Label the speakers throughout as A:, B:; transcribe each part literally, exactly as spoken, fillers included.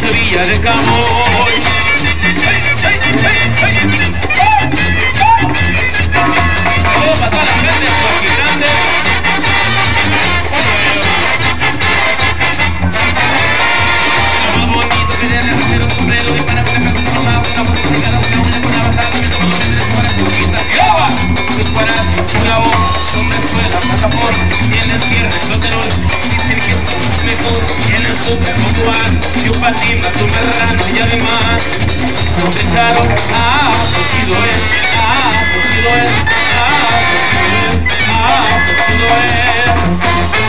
A: Sevilla de Camoy. Saludos para toda la gente de Joaquín Grande. Lo más bonito que debe hacer un sombrero y para que la gente no la una foto de cada una, una con la batalla que todos los seres para conquistar. ¡Graba! Sus paradas, una voz, donde suena, plataforma, tienes tierra, floteros, dicen que somos mejor, tienes súper popular, y un patín, tu verano y además, sonrisaron, ah, pues sí lo es, ah, pues sí lo es, ah, pues sí lo es, ah, pues sí lo es.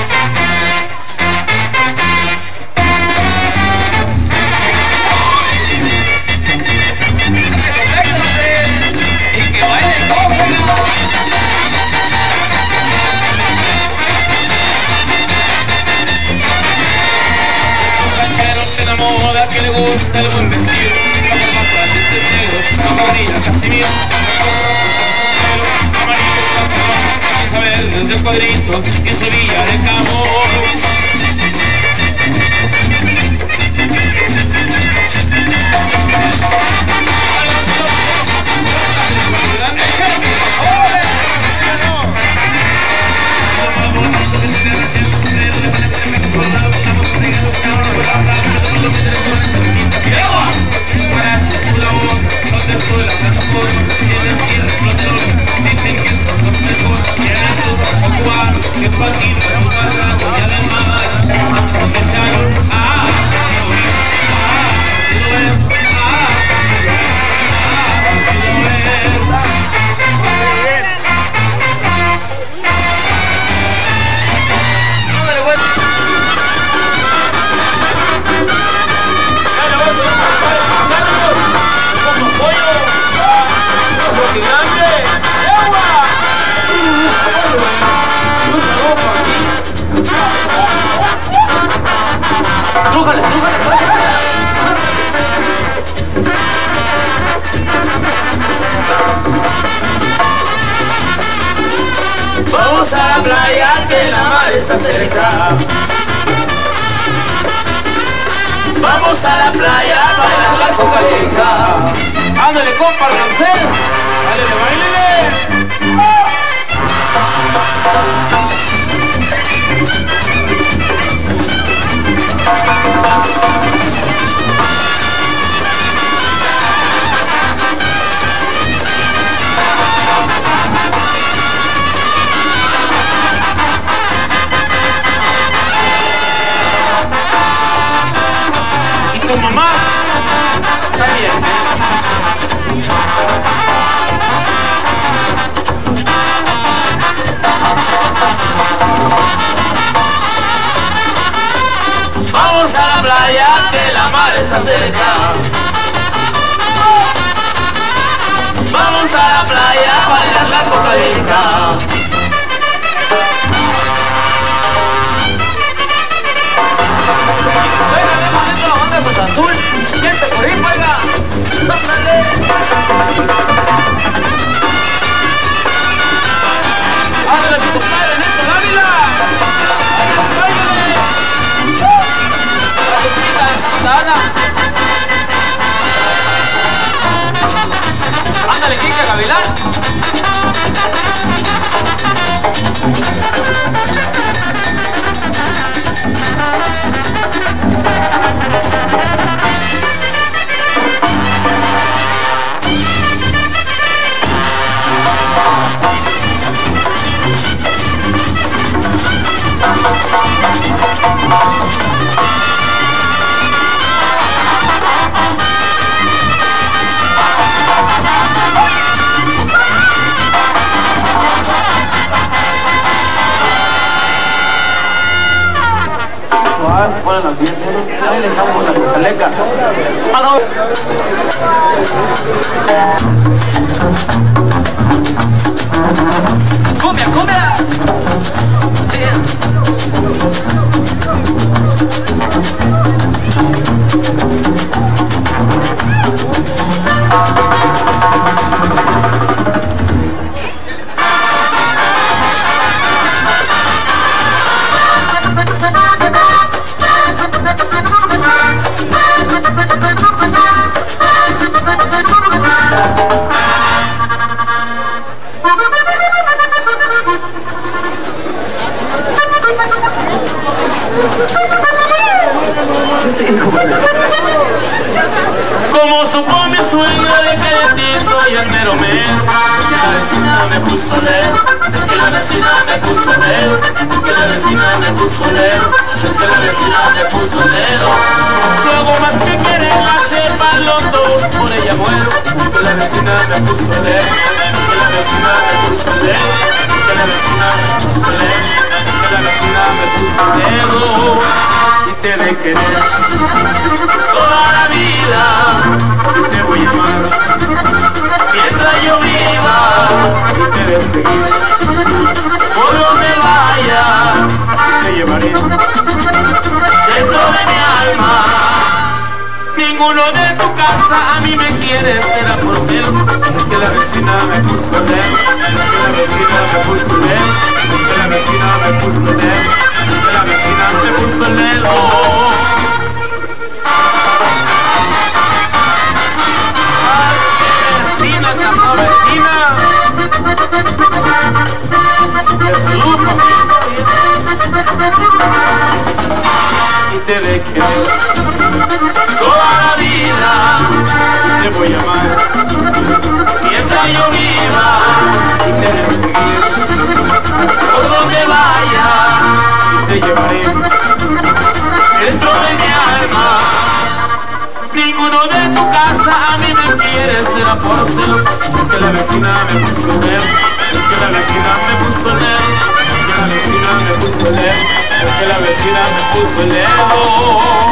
A: Moda que le gusta el buen vestido, la corbata de este negro, la cabrilla Casimiro, amarillo, pantalón, Isabel desde el cuadrito, en Sevilla de Camoy.
B: Vamos a la playa que la mar está cerca. Vamos a la playa a bailar la coca vieja.
A: Ándale, compa, Ramsés. Báilele, báilele. ¡Oh! Tu mamá está bien.
B: Vamos a la playa que la mar está cerca. Vamos a la playa a bailar la coca vieja. Azul, siente por ahí, juega. ¡Tómale! ¡Ándale, mi compadre, Néstor Ávila! ¡Báilale! La copita de Santa Ana. ¡Ándale, Kika Gavilán! Se ponen al viento, ahí le dejamos la cocaleca. ¡Ah, no! ¡Cumbia, cumbia!
A: Como supo mi sueño de que de ti soy el mero mero. Es que la vecina me puso dedo, es que la vecina me puso dedo, es que la vecina me puso dedo, es que la vecina me puso dedo. Luego más que quieren hacer para los dos, por ella muero. Es que la vecina me puso dedo, es que la vecina me puso dedo, es que la vecina me puso dedo, es que la vecina me puso dedo. Y te de querer toda la vida, te voy a amar mientras yo viva, y te de seguir por donde vayas, te llevaré dentro de mi alma. Ninguno de tu casa a mí me quiere, será por celos. Es que la vecina me puso dedo, es que la vecina me puso dedo, es que la vecina me puso dedo, es que la vecina me puso dedo. Vecina, cama vecina, te saludo y te de querer toda la vida, te voy a amar mientras yo viva, y te de seguir por donde vaya, y te llevaré dentro de mi alma. Ninguno de tu casa a mí me quiere, será por celos. Es que la vecina me puso dedo, es que la vecina me puso dedo, es que la vecina me puso dedo, es que la vecina me puso dedo.